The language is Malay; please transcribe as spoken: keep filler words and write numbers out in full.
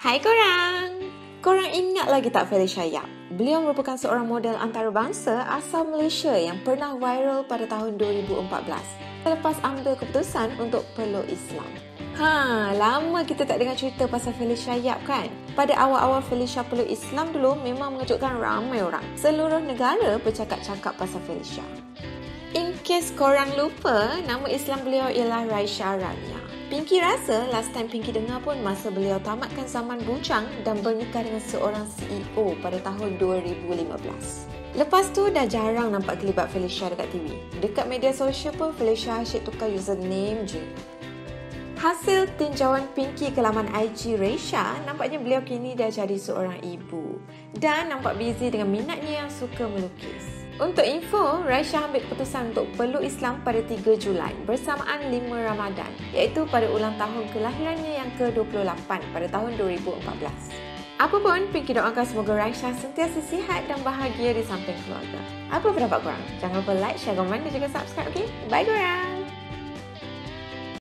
Hai korang! Korang ingat lagi tak Felicia Yap? Beliau merupakan seorang model antarabangsa asal Malaysia yang pernah viral pada tahun dua ribu empat belas selepas ambil keputusan untuk peluk Islam. Ha, lama kita tak dengar cerita pasal Felicia Yap kan? Pada awal-awal Felicia peluk Islam dulu memang mengejutkan ramai orang. Seluruh negara bercakap-cakap pasal Felicia. In case korang lupa, nama Islam beliau ialah Raisya Ramia. Pinky rasa last time Pinky dengar pun masa beliau tamatkan zaman bujang dan bernikah dengan seorang C E O pada tahun dua ribu lima belas. Lepas tu dah jarang nampak kelibat Felicia dekat T V. Dekat media sosial pun Felicia asyik tukar username je. Hasil tinjauan Pinky ke laman I G Raisya, nampaknya beliau kini dah jadi seorang ibu dan nampak busy dengan minatnya yang suka melukis. Untuk info, Raisya ambil keputusan untuk peluk Islam pada tiga Julai bersamaan lima Ramadan, iaitu pada ulang tahun kelahirannya yang ke dua puluh lapan pada tahun dua ribu empat belas. Apapun, Pinky doakan semoga Raisya sentiasa sihat dan bahagia di samping keluarga. Apa pendapat korang? Jangan lupa like, share, komen dan juga subscribe, okey? Bye korang!